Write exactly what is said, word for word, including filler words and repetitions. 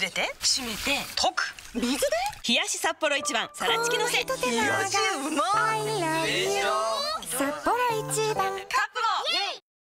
れて閉めて溶く水で冷やし札幌一番さらちきのせ。 冷やしうまい。